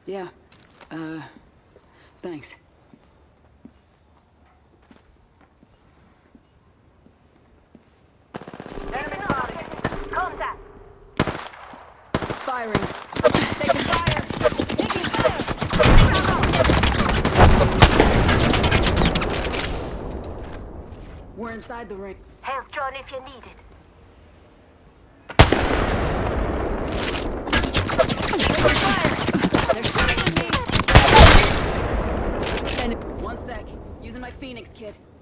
Yeah. Thanks. Enemy spotted. Contact. Firing. Taking fire. Taking fire. We're inside the ring. Health drone if you need it. They're shooting at me! And 1 sec. Using my Phoenix kit.